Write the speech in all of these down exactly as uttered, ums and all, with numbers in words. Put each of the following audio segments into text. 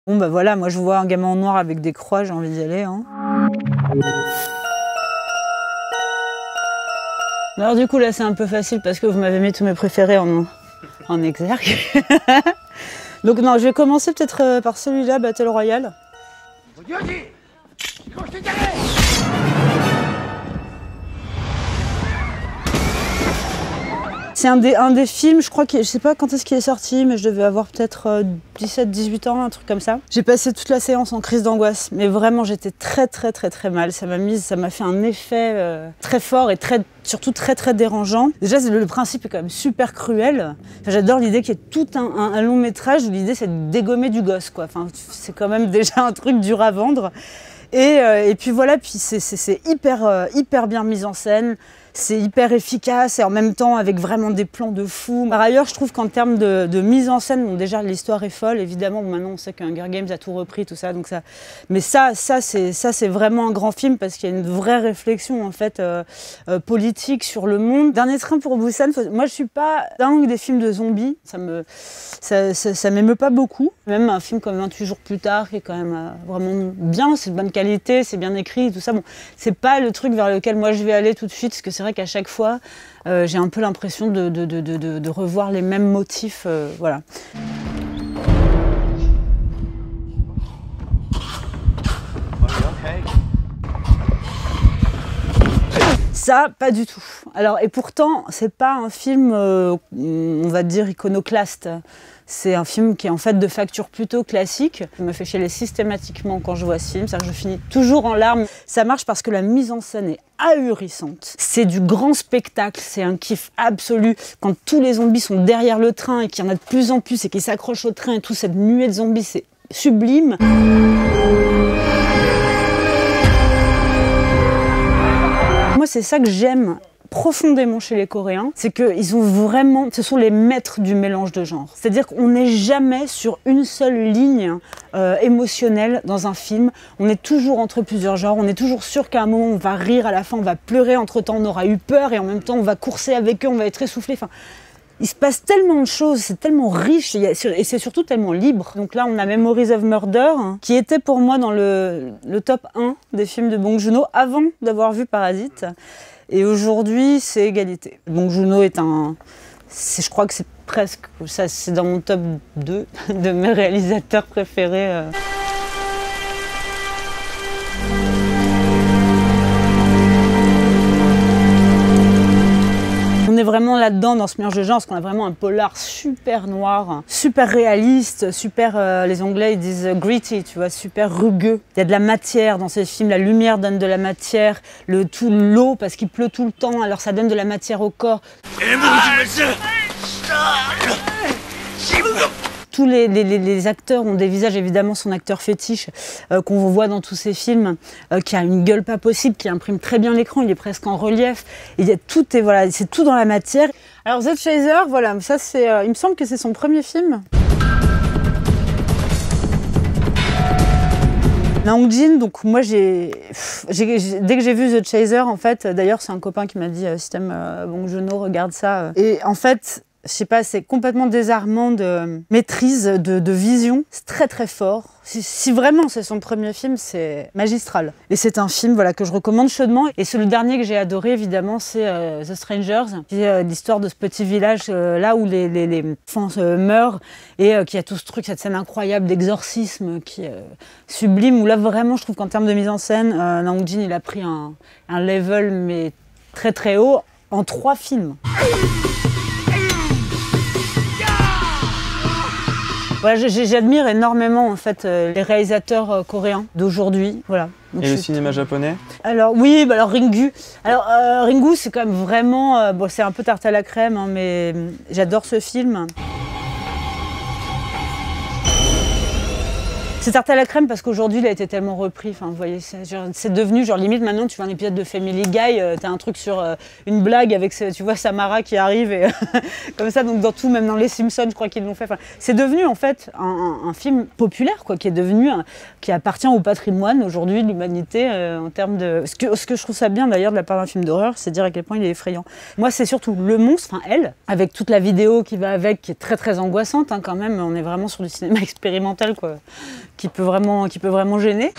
Bon bah voilà, moi je vois un gamin en noir avec des croix, j'ai envie d'y aller. Hein. Alors du coup là c'est un peu facile parce que vous m'avez mis tous mes préférés en, en exergue. Donc non, je vais commencer peut-être euh, par celui-là, Battle Royale. C'est un des, un des films, je crois que je sais pas quand est-ce qu'il est sorti, mais je devais avoir peut-être euh, dix-sept dix-huit ans, un truc comme ça. J'ai passé toute la séance en crise d'angoisse, mais vraiment j'étais très très très très mal. Ça m'a mise, ça m'a fait un effet euh, très fort et très, surtout très très dérangeant. Déjà le, le principe est quand même super cruel. Enfin, j'adore l'idée qu'il y ait tout un, un, un long métrage où l'idée c'est de dégommer du gosse, quoi. Enfin, c'est quand même déjà un truc dur à vendre. Et, euh, et puis voilà, puis c'est hyper, euh, hyper bien mis en scène. C'est hyper efficace et en même temps avec vraiment des plans de fou. Par ailleurs, je trouve qu'en termes de, de mise en scène, bon, déjà l'histoire est folle, évidemment. Bon, maintenant, on sait qu'Hunger Games a tout repris, tout ça, donc ça. Mais ça, ça c'est ça, c'est vraiment un grand film parce qu'il y a une vraie réflexion en fait euh, euh, politique sur le monde. Dernier train pour Busan. Moi, je suis pas dingue des films de zombies. Ça me, ça, ça, ça m'émeut pas beaucoup. Même un film comme vingt-huit jours plus tard, qui est quand même euh, vraiment bien. C'est de bonne qualité, c'est bien écrit, tout ça. Bon, c'est pas le truc vers lequel moi je vais aller tout de suite, parce que c'est vrai qu'à chaque fois, euh, j'ai un peu l'impression de, de, de, de, de revoir les mêmes motifs. Euh, voilà. Ça, pas du tout. Alors, et pourtant, c'est pas un film, euh, on va dire, iconoclaste. C'est un film qui est en fait de facture plutôt classique. Ça me fait chialer systématiquement quand je vois ce film, c'est-à-dire que je finis toujours en larmes. Ça marche parce que la mise en scène est ahurissante. C'est du grand spectacle, c'est un kiff absolu. Quand tous les zombies sont derrière le train et qu'il y en a de plus en plus et qu'ils s'accrochent au train et tout, cette nuée de zombies, c'est sublime. Moi, c'est ça que j'aime profondément chez les Coréens, c'est qu'ils ont vraiment, ce sont les maîtres du mélange de genres. C'est-à-dire qu'on n'est jamais sur une seule ligne euh, émotionnelle dans un film. On est toujours entre plusieurs genres. On est toujours sûr qu'à un moment on va rire, à la fin on va pleurer, entre-temps on aura eu peur et en même temps on va courser avec eux, on va être essoufflé. Enfin, il se passe tellement de choses, c'est tellement riche et c'est surtout tellement libre. Donc là, on a Memories of Murder, qui était pour moi dans le, le top un des films de Bong Joon-ho avant d'avoir vu Parasite. Et aujourd'hui, c'est égalité. Bong Joon-ho est un... je crois que c'est presque... ça, c'est dans mon top deux de mes réalisateurs préférés. Euh. On est vraiment là-dedans, dans ce mélange de genres, parce qu'on a vraiment un polar super noir, super réaliste, super, euh, les Anglais ils disent uh, gritty, tu vois, super rugueux. Il y a de la matière dans ces films, la lumière donne de la matière, le tout l'eau, parce qu'il pleut tout le temps, alors ça donne de la matière au corps. Tous les, les, les acteurs ont des visages, évidemment son acteur fétiche euh, qu'on voit dans tous ces films, euh, qui a une gueule pas possible, qui imprime très bien l'écran, il est presque en relief. Et il y a tout, et voilà, c'est tout dans la matière. Alors The Chaser, voilà, ça c'est, euh, il me semble que c'est son premier film. Naong Jin, donc moi j'ai, dès que j'ai vu The Chaser, en fait, d'ailleurs c'est un copain qui m'a dit euh, si t'aimes euh, Bong Joon-ho, regarde ça. Et en fait, je sais pas, c'est complètement désarmant de maîtrise, de, de vision. C'est très très fort. Si, si vraiment c'est son premier film, c'est magistral. Et c'est un film voilà, que je recommande chaudement. Et c'est le dernier que j'ai adoré, évidemment, c'est euh, The Strangers. C'est euh, l'histoire de ce petit village euh, là où les, les, les enfants euh, meurent et euh, qui a tout ce truc, cette scène incroyable d'exorcisme qui est euh, sublime. Où là vraiment, je trouve qu'en termes de mise en scène, euh, Naong Jin il a pris un, un level mais très très haut en trois films. Voilà, j'admire énormément en fait euh, les réalisateurs euh, coréens d'aujourd'hui. Voilà. Donc, et le cinéma japonais? Alors oui, bah alors Ringu. Alors euh, Ringu, c'est quand même vraiment, euh, bon, c'est un peu tarte à la crème, hein, mais j'adore ce film. C'est tarte à la crème parce qu'aujourd'hui il a été tellement repris, enfin vous voyez, c'est devenu genre limite maintenant tu vois un épisode de Family Guy, euh, t'as un truc sur euh, une blague avec ce, tu vois Samara qui arrive et comme ça, donc dans tout, même dans les Simpsons je crois qu'ils l'ont fait, enfin, c'est devenu en fait un, un, un film populaire quoi, qui est devenu, un, qui appartient au patrimoine aujourd'hui de l'humanité euh, en termes de... Ce que, ce que je trouve ça bien d'ailleurs de la part d'un film d'horreur, c'est dire à quel point il est effrayant. Moi c'est surtout le monstre, enfin elle, avec toute la vidéo qui va avec, qui est très très angoissante hein, quand même, on est vraiment sur du cinéma expérimental quoi. qui peut vraiment, qui peut vraiment gêner.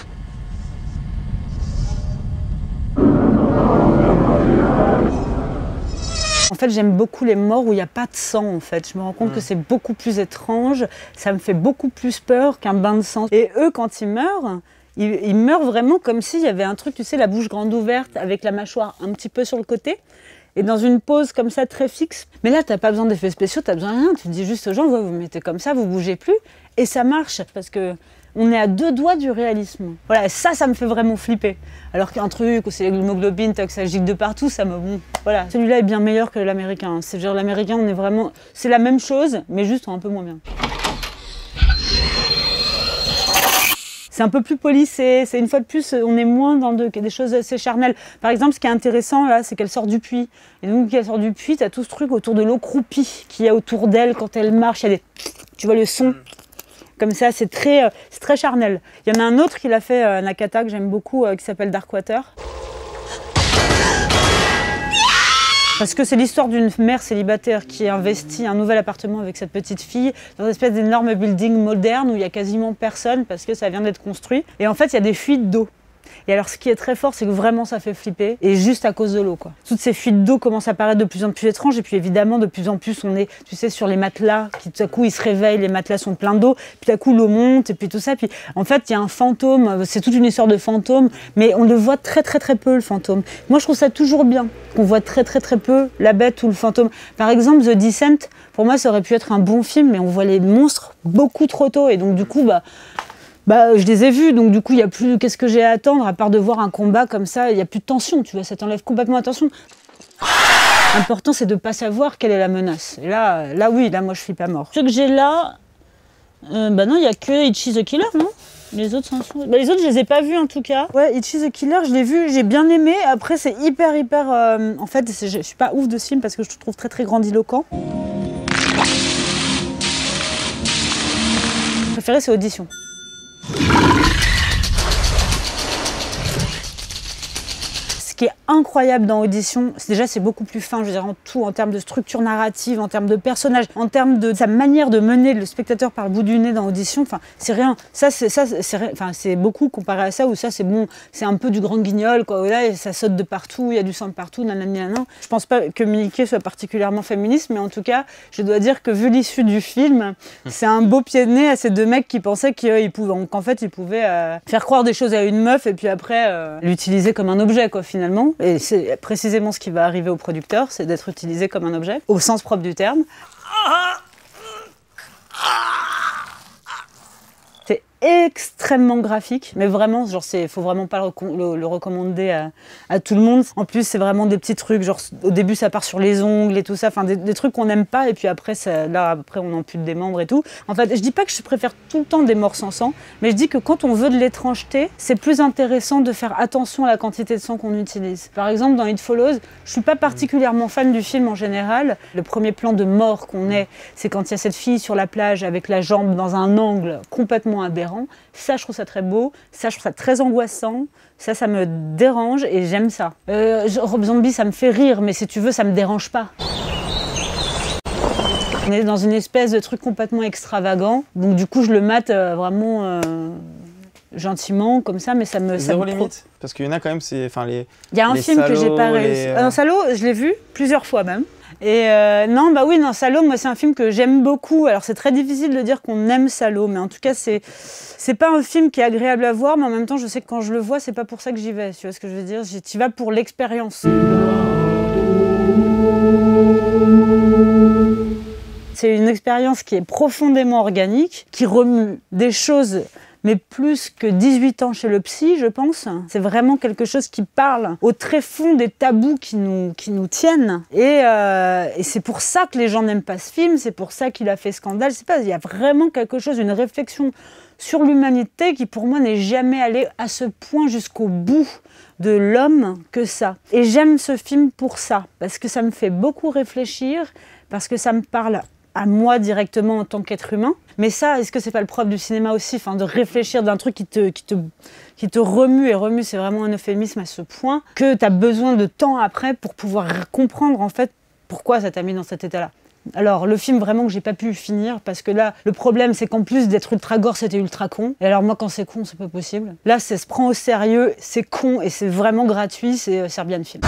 En fait, j'aime beaucoup les morts où il n'y a pas de sang, en fait. Je me rends compte mmh. que c'est beaucoup plus étrange, ça me fait beaucoup plus peur qu'un bain de sang. Et eux, quand ils meurent, ils, ils meurent vraiment comme s'il y avait un truc, tu sais, la bouche grande ouverte, avec la mâchoire un petit peu sur le côté, et dans une pose comme ça, très fixe. Mais là, tu n'as pas besoin d'effets spéciaux, tu n'as besoin de rien. Tu dis juste aux gens, ouais, vous vous mettez comme ça, vous ne bougez plus, et ça marche, parce que on est à deux doigts du réalisme. Voilà, ça, ça me fait vraiment flipper. Alors qu'un truc où c'est l'hémoglobine, que ça gicle de partout, ça me... Bon, voilà. Celui-là est bien meilleur que l'américain. C'est-à-dire l'américain, on est vraiment... C'est la même chose, mais juste un peu moins bien. C'est un peu plus policé, c'est une fois de plus, on est moins dans de, des choses assez charnelles. Par exemple, ce qui est intéressant là, c'est qu'elle sort du puits. Et donc, quand elle sort du puits, tu as tout ce truc autour de l'eau croupie qu'il y a autour d'elle quand elle marche. Il y a des... Tu vois le son. Comme ça, c'est très, euh, c'est très charnel. Il y en a un autre qui l'a fait, euh, Nakata, que j'aime beaucoup, euh, qui s'appelle Darkwater. Parce que c'est l'histoire d'une mère célibataire qui investit un nouvel appartement avec cette petite fille dans une espèce d'énorme building moderne où il y a quasiment personne parce que ça vient d'être construit. Et en fait, il y a des fuites d'eau. Et alors, ce qui est très fort, c'est que vraiment, ça fait flipper. Et juste à cause de l'eau, quoi. Toutes ces fuites d'eau commencent à paraître de plus en plus étranges. Et puis, évidemment, de plus en plus, on est, tu sais, sur les matelas, qui tout à coup, ils se réveillent, les matelas sont pleins d'eau. Puis, tout à coup, l'eau monte, et puis tout ça. Puis, en fait, il y a un fantôme. C'est toute une histoire de fantôme. Mais on le voit très, très, très peu, le fantôme. Moi, je trouve ça toujours bien qu'on voit très, très, très peu la bête ou le fantôme. Par exemple, The Descent, pour moi, ça aurait pu être un bon film, mais on voit les monstres beaucoup trop tôt. Et donc, du coup, bah... Bah, je les ai vus, donc du coup, il n'y a plus... Qu'est-ce que j'ai à attendre, à part de voir un combat comme ça, il n'y a plus de tension, tu vois, ça t'enlève complètement la tension. L'important, c'est de ne pas savoir quelle est la menace. Et là, là oui, là, moi, je flippe à mort. Ce que j'ai là, euh, bah non, il n'y a que Ichi the Killer, non? Les autres, sont... bah, les autres, je les ai pas vus, en tout cas. Ouais, Ichi the Killer, je l'ai vu, j'ai bien aimé. Après, c'est hyper, hyper... Euh... En fait, je suis pas ouf de ce film, parce que je le trouve très, très grandiloquent. Mon préféré, c'est Audition. Ce qui est incroyable dans Audition, c'est déjà c'est beaucoup plus fin, je veux dire en tout, en termes de structure narrative, en termes de personnages, en termes de sa manière de mener le spectateur par le bout du nez dans Audition. Enfin, c'est rien. Ça, c'est ça, c'est enfin c'est beaucoup comparé à ça où ça c'est bon, c'est un peu du grand guignol quoi. Là, ça saute de partout, il y a du sang de partout, nanana. nanana. Je pense pas que Mickey soit particulièrement féministe, mais en tout cas, je dois dire que vu l'issue du film, c'est un beau pied de nez à ces deux mecs qui pensaient qu'ils pouvaient, qu'en fait, ils pouvaient euh, faire croire des choses à une meuf et puis après euh, l'utiliser comme un objet quoi finalement. Et c'est précisément ce qui va arriver au producteur, c'est d'être utilisé comme un objet, au sens propre du terme. C'est extrêmement graphique, mais vraiment, genre, c'est, faut vraiment pas le, le, le recommander à, à tout le monde. En plus, c'est vraiment des petits trucs, genre, au début, ça part sur les ongles et tout ça, enfin, des, des trucs qu'on n'aime pas, et puis après, ça, là, après, on ampute des membres et tout. En fait, je dis pas que je préfère tout le temps des morts sans sang, mais je dis que quand on veut de l'étrangeté, c'est plus intéressant de faire attention à la quantité de sang qu'on utilise. Par exemple, dans It Follows, je suis pas particulièrement fan du film en général. Le premier plan de mort qu'on ait, c'est quand il y a cette fille sur la plage avec la jambe dans un angle complètement aberrant. Ça, je trouve ça très beau. Ça, je trouve ça très angoissant. Ça, ça me dérange et j'aime ça. Euh, Rob Zombie, ça me fait rire, mais si tu veux, ça me dérange pas. On est dans une espèce de truc complètement extravagant. Donc, du coup, je le mate euh, vraiment euh, gentiment, comme ça, mais ça me... Zéro ça me limite, parce qu'il y en a quand même, c'est... Enfin, les... Il y a un les film salauds, que j'ai pas réussi. les... Euh, non, Salaud, je l'ai vu plusieurs fois même. Et euh, non, bah oui, non, Salaud, moi, c'est un film que j'aime beaucoup. Alors, c'est très difficile de dire qu'on aime Salaud, mais en tout cas, c'est c'est pas un film qui est agréable à voir, mais en même temps, je sais que quand je le vois, c'est pas pour ça que j'y vais. Tu vois ce que je veux dire? Tu y vas pour l'expérience. C'est une expérience qui est profondément organique, qui remue des choses, mais plus que dix-huit ans chez le psy, je pense. C'est vraiment quelque chose qui parle au très fond des tabous qui nous, qui nous tiennent. Et, euh, et c'est pour ça que les gens n'aiment pas ce film, c'est pour ça qu'il a fait scandale. C'est pas, il y a vraiment quelque chose, une réflexion sur l'humanité qui, pour moi, n'est jamais allée à ce point jusqu'au bout de l'homme que ça. Et j'aime ce film pour ça, parce que ça me fait beaucoup réfléchir, parce que ça me parle à moi directement en tant qu'être humain. Mais ça, est-ce que c'est pas le propre du cinéma aussi, enfin, de réfléchir d'un truc qui te, qui, te, qui te remue, et remue, c'est vraiment un euphémisme à ce point, que tu as besoin de temps après pour pouvoir comprendre en fait pourquoi ça t'a mis dans cet état-là. Alors le film vraiment que j'ai pas pu finir parce que là le problème c'est qu'en plus d'être ultra gore c'était ultra con. Et alors moi quand c'est con c'est pas possible. Là ça se prend au sérieux, c'est con et c'est vraiment gratuit, c'est euh, Serbian Film.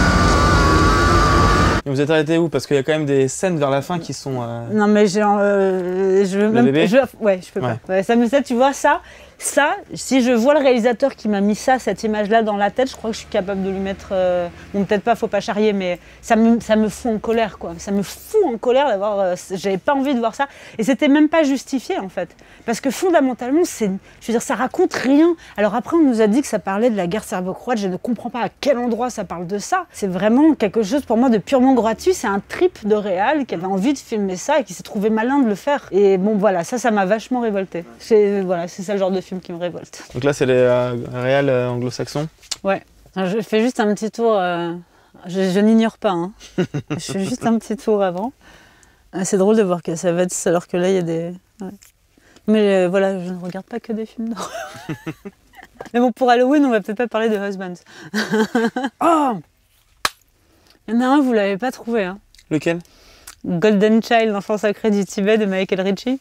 Et vous êtes arrêté où? Parce qu'il y a quand même des scènes vers la fin qui sont... Euh... Non mais j'ai... Euh, je veux Le même... bébé je, ouais, je peux ouais. pas. Ouais, ça me ça, tu vois, ça, ça, si je vois le réalisateur qui m'a mis ça, cette image-là dans la tête, je crois que je suis capable de lui mettre... Euh... Bon, peut-être pas, faut pas charrier, mais ça me, ça me fout en colère, quoi. Ça me fout en colère d'avoir... Euh, j'avais pas envie de voir ça. Et c'était même pas justifié, en fait. Parce que fondamentalement, c'est... Je veux dire, ça raconte rien. Alors après, on nous a dit que ça parlait de la guerre serbo-croate. Je ne comprends pas à quel endroit ça parle de ça. C'est vraiment quelque chose, pour moi, de purement gratuit. C'est un trip de réal qui avait envie de filmer ça et qui s'est trouvé malin de le faire. Et bon, voilà, ça, ça m'a vachement révolté. C'est voilà, c'est ça le genre de film qui me révolte. Donc là, c'est les euh, réals euh, anglo-saxons? Ouais. Je fais juste un petit tour. Euh... Je, je n'ignore pas. Hein. Je fais juste un petit tour avant. C'est drôle de voir que ça va être alors que là, il y a des... Ouais. Mais euh, voilà, je ne regarde pas que des films d'horreur. Mais bon, pour Halloween, on va peut-être pas parler de Husbands. Oh! Il y en a un, vous l'avez pas trouvé. Hein. Lequel? Golden Child, l'enfant sacré du Tibet de Michael Ritchie.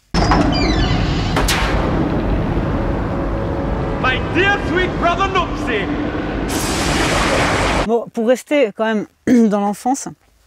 My dear sweet brother Nupsi. Bon, pour rester quand même dans l'enfance,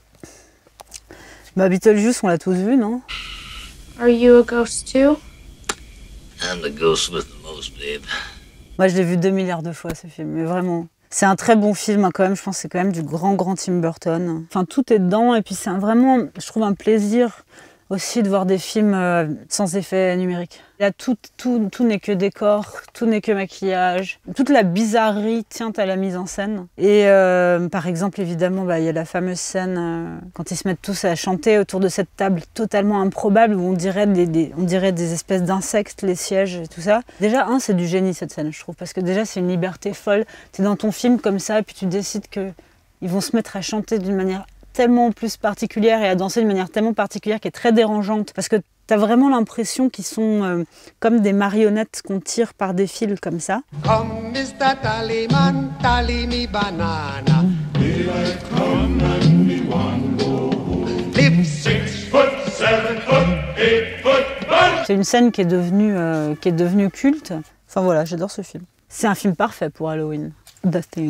bah Beetlejuice, on l'a tous vu, non? Are you a ghost too? I'm the ghost with the most, babe. Moi, je l'ai vu deux milliards de fois, ce film, mais vraiment. C'est un très bon film, hein, quand même. Je pense que c'est quand même du grand, grand Tim Burton. Enfin, tout est dedans, et puis c'est un, vraiment, je trouve, un plaisir aussi de voir des films euh, sans effet numérique. Là, tout, tout, tout n'est que décor, tout n'est que maquillage. Toute la bizarrerie tient à la mise en scène. Et euh, par exemple, évidemment, bah, y a la fameuse scène euh, quand ils se mettent tous à chanter autour de cette table totalement improbable où on dirait des, des, on dirait des espèces d'insectes, les sièges et tout ça. Déjà, un, c'est du génie cette scène, je trouve, parce que déjà, c'est une liberté folle. Tu es dans ton film comme ça, et puis tu décides qu'ils vont se mettre à chanter d'une manière tellement plus particulière et à danser d'une manière tellement particulière qui est très dérangeante parce que tu as vraiment l'impression qu'ils sont euh, comme des marionnettes qu'on tire par des fils comme ça. Come, Mister Tallyman, tally me banana. Daylight come and me want go home. Live six foot, seven foot, eight foot, one. C'est une scène qui est devenue euh, qui est devenue culte. Enfin voilà, j'adore ce film. C'est un film parfait pour Halloween. The Thing.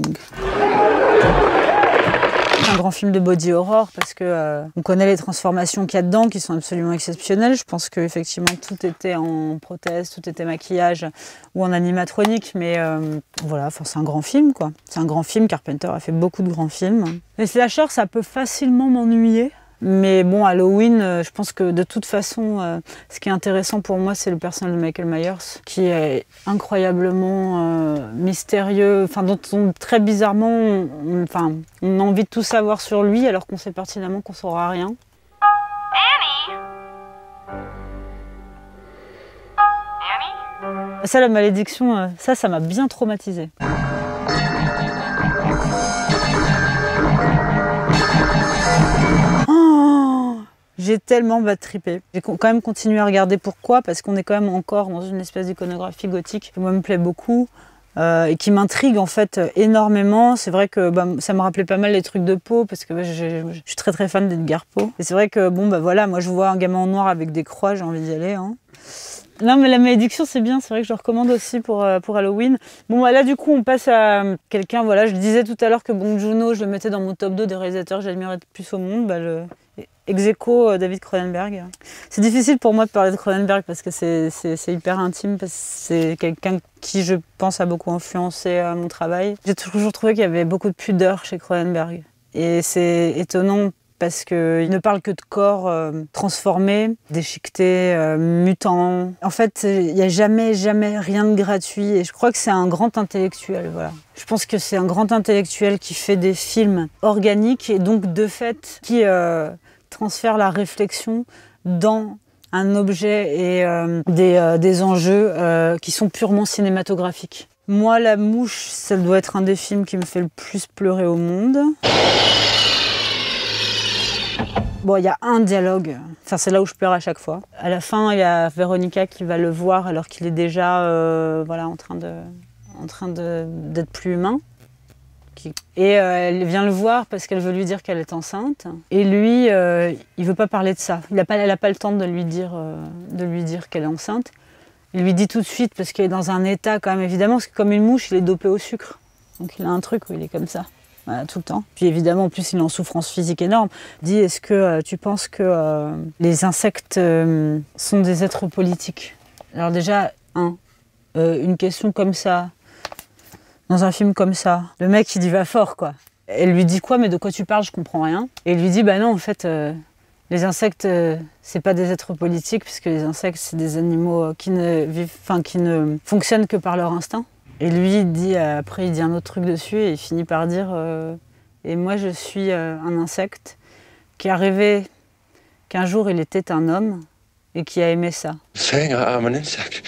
Un grand film de body horror parce que euh, on connaît les transformations qu'il y a dedans qui sont absolument exceptionnelles. Je pense qu'effectivement tout était en prothèse, tout était maquillage ou en animatronique, mais euh, voilà, c'est un grand film quoi. C'est un grand film, Carpenter a fait beaucoup de grands films. Les slashers, ça peut facilement m'ennuyer. Mais bon, Halloween, euh, je pense que de toute façon, euh, ce qui est intéressant pour moi, c'est le personnage de Michael Myers, qui est incroyablement euh, mystérieux, enfin dont on, très bizarrement, on, on, enfin, on a envie de tout savoir sur lui, alors qu'on sait pertinemment qu'on saura rien. Annie. Annie. Ça, la malédiction, euh, ça, ça m'a bien traumatisée. J'ai tellement bad trippé. J'ai quand même continué à regarder. Pourquoi? Parce qu'on est quand même encore dans une espèce d'iconographie gothique qui moi me plaît beaucoup euh, et qui m'intrigue en fait énormément. C'est vrai que bah, ça me rappelait pas mal les trucs de Poe parce que bah, je, je suis très très fan d'Edgar Poe. Et c'est vrai que bon bah voilà, moi je vois un gamin en noir avec des croix, j'ai envie d'y aller. Hein. Non mais la malédiction c'est bien, c'est vrai que je le recommande aussi pour, euh, pour Halloween. Bon bah, là du coup on passe à quelqu'un, voilà, je disais tout à l'heure que Bong Joon-ho, je le mettais dans mon top deux des réalisateurs que j'admirais le plus au monde. Bah, le... Ex-aequo, euh, David Cronenberg. C'est difficile pour moi de parler de Cronenberg parce que c'est hyper intime, parce que c'est quelqu'un qui, je pense, a beaucoup influencé euh, mon travail. J'ai toujours trouvé qu'il y avait beaucoup de pudeur chez Cronenberg. Et c'est étonnant parce qu'il ne parle que de corps euh, transformés, déchiquetés, euh, mutants. En fait, il n'y a jamais, jamais rien de gratuit. Et je crois que c'est un grand intellectuel, voilà. Je pense que c'est un grand intellectuel qui fait des films organiques et donc, de fait, qui... Euh, transfère la réflexion dans un objet et euh, des, euh, des enjeux euh, qui sont purement cinématographiques. Moi, La Mouche, ça doit être un des films qui me fait le plus pleurer au monde. Bon, il y a un dialogue, enfin, c'est là où je pleure à chaque fois. À la fin, il y a Véronica qui va le voir alors qu'il est déjà euh, voilà, en train de, en train de, d'être plus humain. Qui... Et euh, elle vient le voir parce qu'elle veut lui dire qu'elle est enceinte. Et lui, euh, il veut pas parler de ça. Il a pas, elle n'a pas le temps de lui dire, euh, de lui dire qu'elle est enceinte. Il lui dit tout de suite parce qu'il est dans un état quand même, évidemment, parce que comme une mouche, il est dopé au sucre. Donc il a un truc où il est comme ça, voilà, tout le temps. Puis évidemment, en plus, il est en souffrance physique énorme. Il dit, est-ce que euh, tu penses que euh, les insectes euh, sont des êtres politiques? Alors déjà, un, euh, une question comme ça, dans un film comme ça, le mec, il y va fort, quoi. Elle lui dit quoi, mais de quoi tu parles, je comprends rien. Et il lui dit, bah non, en fait, euh, les insectes, euh, c'est pas des êtres politiques, puisque les insectes, c'est des animaux euh, qui ne vivent, enfin, qui ne fonctionnent que par leur instinct. Et lui, il dit, euh, après, il dit un autre truc dessus, et il finit par dire, euh, et moi, je suis euh, un insecte qui a rêvé qu'un jour, il était un homme, et qui a aimé ça. Saying I'm an insect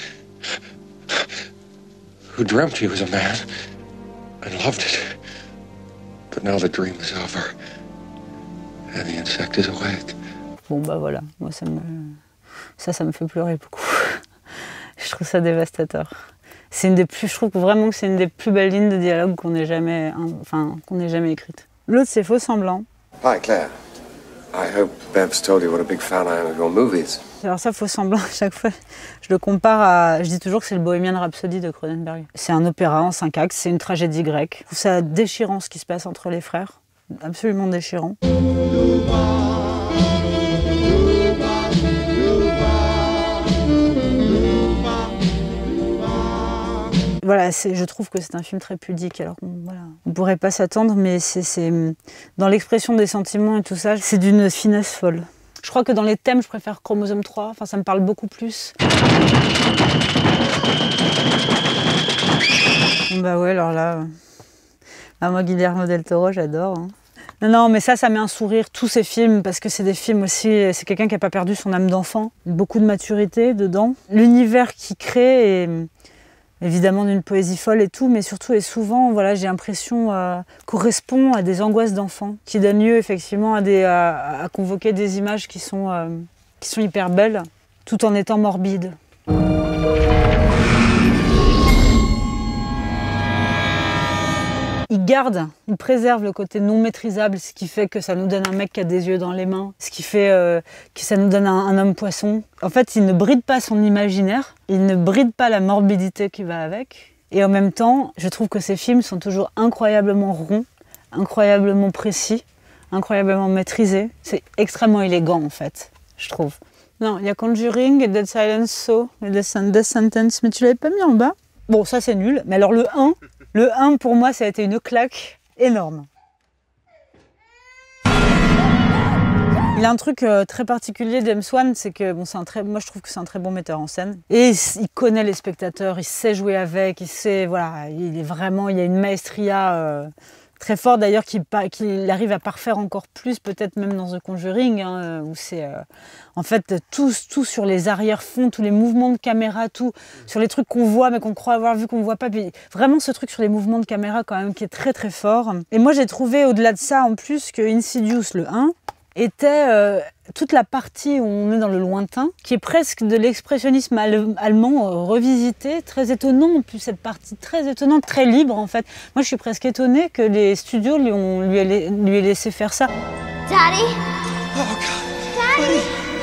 who dreamt he was a man and loved it. But now the dream is over and the insect is awake. Bon bah voilà, moi ça me ça ça me fait pleurer beaucoup. Je trouve ça dévastateur. C'est une des plus, je trouve vraiment que c'est une des plus belles lignes de dialogue qu'on ait jamais, enfin qu'on ait jamais écrites. L'autre c'est Faux semblant. Hi Claire. I hope Bev's told you what a big fan I am of your movies. Alors ça, Faux semblant, à chaque fois, je le compare à... Je dis toujours que c'est le Bohemian Rhapsody de Cronenberg. C'est un opéra en cinq actes, c'est une tragédie grecque. Je trouve ça déchirant ce qui se passe entre les frères. Absolument déchirant. Voilà, je trouve que c'est un film très pudique, alors qu'on voilà, on pourrait pas s'attendre, mais c'est dans l'expression des sentiments et tout ça, c'est d'une finesse folle. Je crois que dans les thèmes, je préfère Chromosome trois, enfin ça me parle beaucoup plus. Bah ouais, alors là, ah, moi Guillermo del Toro, j'adore. Hein. Non, non, mais ça, ça met un sourire, tous ces films, parce que c'est des films aussi, c'est quelqu'un qui n'a pas perdu son âme d'enfant, beaucoup de maturité dedans. L'univers qu'il crée est évidemment d'une poésie folle et tout, mais surtout et souvent, voilà, j'ai l'impression euh, correspond à des angoisses d'enfants, qui donnent lieu effectivement à, des, à, à convoquer des images qui sont, euh, qui sont hyper belles, tout en étant morbides. Il garde, il préserve le côté non maîtrisable, ce qui fait que ça nous donne un mec qui a des yeux dans les mains, ce qui fait euh, que ça nous donne un, un homme poisson. En fait, il ne bride pas son imaginaire, il ne bride pas la morbidité qui va avec. Et en même temps, je trouve que ces films sont toujours incroyablement ronds, incroyablement précis, incroyablement maîtrisés. C'est extrêmement élégant en fait, je trouve. Non, il y a Conjuring et Dead Silence So, et Death Sentence, mais tu l'avais pas mis en bas? Bon, ça c'est nul, mais alors le un, le un pour moi ça a été une claque énorme. Il a un truc euh, très particulier, James Wan, c'est que bon, c'est un très, moi je trouve que c'est un très bon metteur en scène. Et il connaît les spectateurs, il sait jouer avec, il sait, voilà, il est vraiment, il y a une maestria euh, très forte d'ailleurs qu'il qu'il arrive à parfaire encore plus, peut-être même dans The Conjuring, hein, où c'est euh, en fait tout, tout sur les arrière-fonds, tous les mouvements de caméra, tout sur les trucs qu'on voit mais qu'on croit avoir vu qu'on voit pas. Puis vraiment ce truc sur les mouvements de caméra quand même qui est très très fort. Et moi j'ai trouvé au-delà de ça en plus que Insidious le un était euh, toute la partie où on est dans le lointain, qui est presque de l'expressionnisme allemand euh, revisité, très étonnant, en plus cette partie très étonnante, très libre en fait. Moi je suis presque étonnée que les studios lui, ont, lui, aient, lui aient laissé faire ça. Daddy? Oh God. Daddy?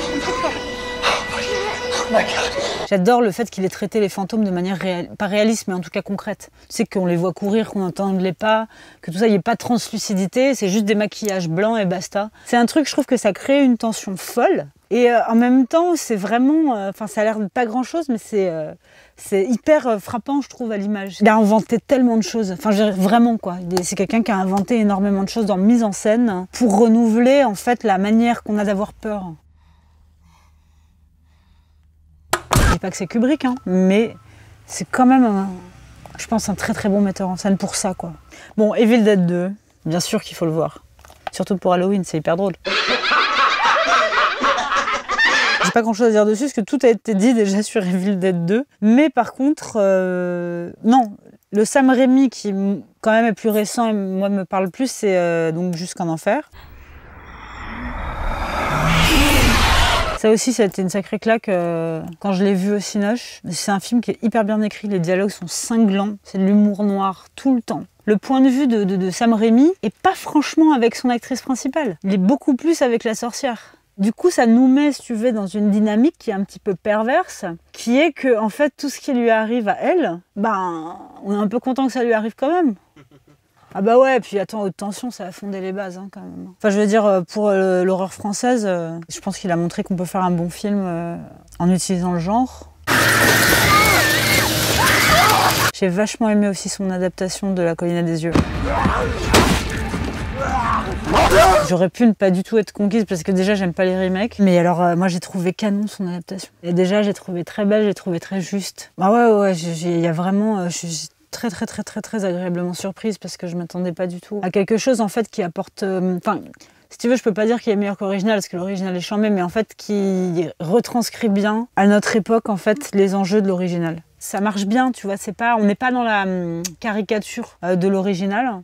Oh my God. J'adore le fait qu'il ait traité les fantômes de manière réelle, pas réaliste, mais en tout cas concrète. Tu sais qu'on les voit courir, qu'on entend les pas, que tout ça, il n'y ait pas de translucidité, c'est juste des maquillages blancs et basta. C'est un truc, je trouve que ça crée une tension folle. Et euh, en même temps, c'est vraiment... Enfin, euh, ça a l'air de pas grand-chose, mais c'est euh, c'est hyper euh, frappant, je trouve, à l'image. Il a inventé tellement de choses. Enfin, je dirais vraiment, quoi. C'est quelqu'un qui a inventé énormément de choses dans mise en scène pour renouveler, en fait, la manière qu'on a d'avoir peur. Je dis pas que c'est Kubrick, hein, mais c'est quand même, un, je pense, un très très bon metteur en scène pour ça, quoi. Bon, Evil Dead deux, bien sûr qu'il faut le voir. Surtout pour Halloween, c'est hyper drôle. J'ai pas grand chose à dire dessus, parce que tout a été dit déjà sur Evil Dead deux. Mais par contre, euh, non, le Sam Raimi qui quand même est plus récent et moi me parle plus, c'est euh, donc Jusqu'en Enfer. Ça aussi, ça a été une sacrée claque euh, quand je l'ai vu au Cinoche. C'est un film qui est hyper bien écrit, les dialogues sont cinglants, c'est de l'humour noir tout le temps. Le point de vue de, de, de Sam Raimi est pas franchement avec son actrice principale. Il est beaucoup plus avec la sorcière. Du coup, ça nous met, si tu veux, dans une dynamique qui est un petit peu perverse, qui est que, en fait, tout ce qui lui arrive à elle, ben, on est un peu content que ça lui arrive quand même. Ah bah ouais, puis attends, haute tension, ça a fondé les bases hein, quand même. Enfin, je veux dire, pour euh, l'horreur française, euh, je pense qu'il a montré qu'on peut faire un bon film euh, en utilisant le genre. J'ai vachement aimé aussi son adaptation de La Colline à des yeux. J'aurais pu ne pas du tout être conquise parce que déjà j'aime pas les remakes. Mais alors euh, moi j'ai trouvé canon son adaptation. Et déjà j'ai trouvé très belle, j'ai trouvé très juste. Bah ouais ouais, il y a vraiment... Euh, je suis très très très très très agréablement surprise parce que je m'attendais pas du tout à quelque chose en fait qui apporte... Enfin, euh, si tu veux je peux pas dire qu'il est meilleur qu'original parce que l'original est charmé, mais en fait qui retranscrit bien à notre époque en fait les enjeux de l'original. Ça marche bien, tu vois, c'est pas, on n'est pas dans la hum, caricature euh, de l'original.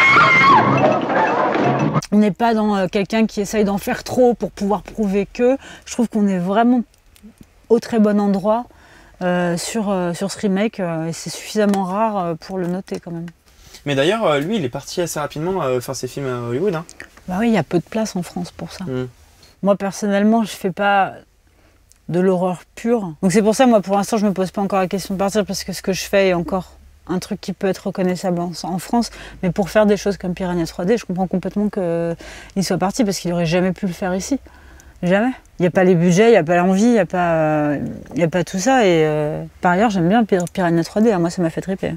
On n'est pas dans euh, quelqu'un qui essaye d'en faire trop pour pouvoir prouver que. Je trouve qu'on est vraiment au très bon endroit euh, sur, euh, sur ce remake euh, et c'est suffisamment rare euh, pour le noter quand même. Mais d'ailleurs, euh, lui, il est parti assez rapidement euh, faire ses films à Hollywood. Hein. Bah oui, il y a peu de place en France pour ça. Mm. Moi, personnellement, je fais pas de l'horreur pure. Donc c'est pour ça, moi, pour l'instant, je me pose pas encore la question de partir parce que ce que je fais est encore un truc qui peut être reconnaissable en, en France. Mais pour faire des choses comme Piranha trois D, je comprends complètement qu'il soit parti parce qu'il aurait jamais pu le faire ici. Jamais. Il n'y a pas les budgets, il n'y a pas l'envie, il n'y a, euh, a pas tout ça. Et euh, par ailleurs, j'aime bien Piranha trois D. Hein. Moi, ça m'a fait triper.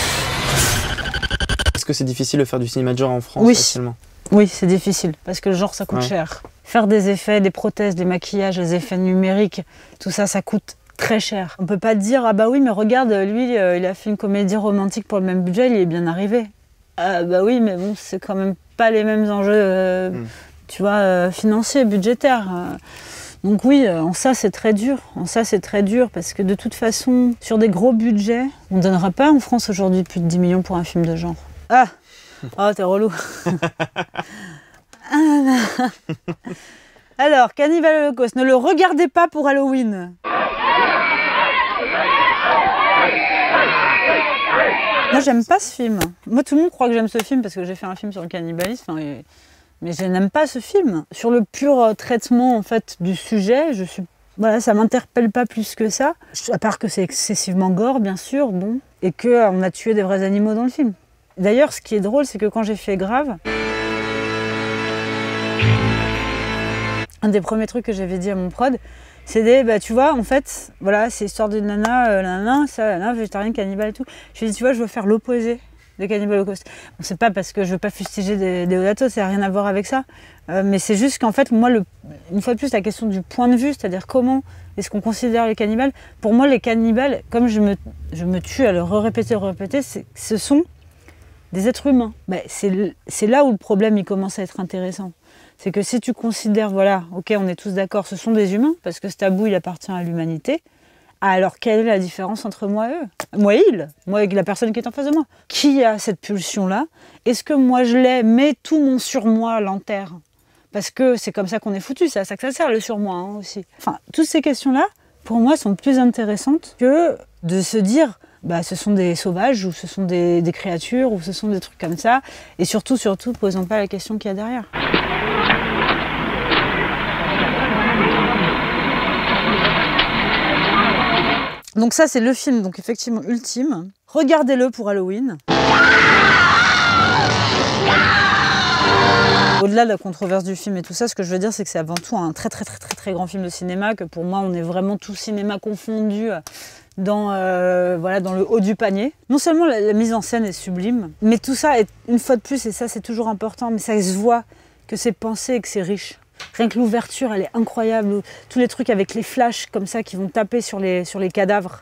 Est-ce que c'est difficile de faire du cinéma de genre en France oui. actuellement ? Oui, c'est difficile parce que le genre, ça coûte ouais. cher. Faire des effets, des prothèses, des maquillages, des effets numériques, tout ça, ça coûte très cher. On peut pas dire, ah bah oui, mais regarde, lui, euh, il a fait une comédie romantique pour le même budget, il est bien arrivé. Ah bah oui, mais bon, c'est quand même pas les mêmes enjeux, euh, mm. tu vois, euh, financiers, budgétaires. Donc oui, en ça, c'est très dur. En ça, c'est très dur parce que de toute façon, sur des gros budgets, on ne donnera pas en France aujourd'hui plus de dix millions pour un film de genre. Ah oh, t'es relou. Alors, Cannibal Holocaust, ne le regardez pas pour Halloween. Moi, j'aime pas ce film. Moi, tout le monde croit que j'aime ce film parce que j'ai fait un film sur le cannibalisme. Et... Mais je n'aime pas ce film. Sur le pur traitement en fait, du sujet, je suis... voilà, ça m'interpelle pas plus que ça. À part que c'est excessivement gore, bien sûr, bon, et qu'on a tué des vrais animaux dans le film. D'ailleurs, ce qui est drôle, c'est que quand j'ai fait Grave, un des premiers trucs que j'avais dit à mon prod, c'est des, bah tu vois, en fait, voilà, c'est l'histoire d'une nana, euh, la nana, ça, la nana, végétarienne, cannibale et tout. Je lui ai dit, tu vois, je veux faire l'opposé de Cannibal Holocaust. Bon, c'est pas parce que je veux pas fustiger des Deodato, ça n'a rien à voir avec ça. Euh, mais c'est juste qu'en fait, moi, le, une fois de plus, la question du point de vue, c'est-à-dire comment est-ce qu'on considère les cannibales. Pour moi, les cannibales, comme je me, je me tue à le répéter, répéter, ce sont des êtres humains. Bah, c'est là où le problème il commence à être intéressant. C'est que si tu considères, voilà, ok, on est tous d'accord, ce sont des humains, parce que ce tabou, il appartient à l'humanité, alors quelle est la différence entre moi et eux? Moi et il, moi et la personne qui est en face de moi. Qui a cette pulsion-là? Est-ce que moi je l'ai, mais tout mon surmoi l'enterre? Parce que c'est comme ça qu'on est foutu, c'est à ça que ça sert le surmoi hein, aussi. Enfin, toutes ces questions-là, pour moi, sont plus intéressantes que de se dire... Bah, ce sont des sauvages, ou ce sont des, des créatures, ou ce sont des trucs comme ça. Et surtout, surtout, posons pas la question qu'il y a derrière. Donc ça, c'est le film, donc effectivement, ultime. Regardez-le pour Halloween. Au-delà de la controverse du film et tout ça, ce que je veux dire, c'est que c'est avant tout un très très très très très grand film de cinéma, que pour moi, on est vraiment tout cinéma confondu dans, euh, voilà, dans le haut du panier. Non seulement la, la mise en scène est sublime, mais tout ça est, une fois de plus, et ça c'est toujours important, mais ça se voit que c'est pensé et que c'est riche. Rien que l'ouverture, elle est incroyable. Tous les trucs avec les flashs comme ça qui vont taper sur les, sur les cadavres.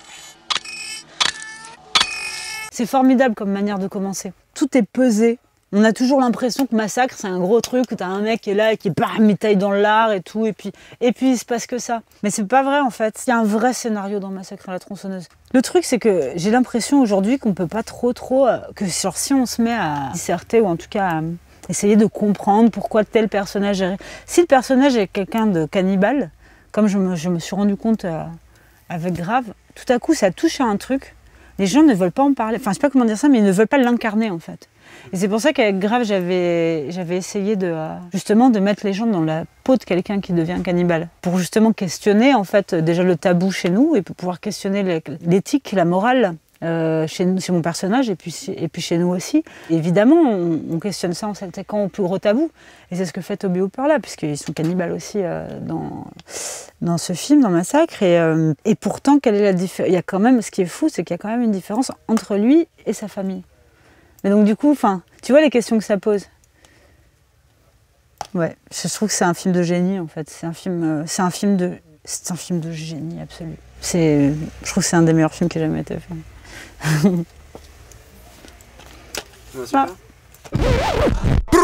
C'est formidable comme manière de commencer. Tout est pesé. On a toujours l'impression que Massacre, c'est un gros truc où t'as un mec qui est là et qui bam, il taille dans l'art et tout, et puis, et puis il se passe que ça. Mais c'est pas vrai en fait. Il y a un vrai scénario dans Massacre à la tronçonneuse. Le truc, c'est que j'ai l'impression aujourd'hui qu'on peut pas trop trop... que genre, si on se met à disserter, ou en tout cas à essayer de comprendre pourquoi tel personnage est... Si le personnage est quelqu'un de cannibale, comme je me, je me suis rendu compte euh, avec Grave, tout à coup ça touche à un truc, les gens ne veulent pas en parler. Enfin, je sais pas comment dire ça, mais ils ne veulent pas l'incarner en fait. Et c'est pour ça qu'avec Grave, j'avais j'avais essayé de euh, justement de mettre les gens dans la peau de quelqu'un qui devient cannibale, pour justement questionner en fait déjà le tabou chez nous et pour pouvoir questionner l'éthique, la morale. Euh, chez, chez mon personnage et puis, et puis chez nous aussi. Évidemment, on, on questionne ça en s'attaquant au plus gros tabou. Et c'est ce que fait Toby Hooper là, puisqu'ils sont cannibales aussi euh, dans, dans ce film, dans Massacre. Et, euh, et pourtant, quelle est la différence? Il y a quand même, ce qui est fou, c'est qu'il y a quand même une différence entre lui et sa famille. Mais donc du coup, enfin, tu vois les questions que ça pose. Ouais, je trouve que c'est un film de génie en fait. C'est un film, euh, c'est un film de, c'est un film de génie absolu. C'est, je trouve que c'est un des meilleurs films qui ait jamais été fait. Ouais, super. Ah.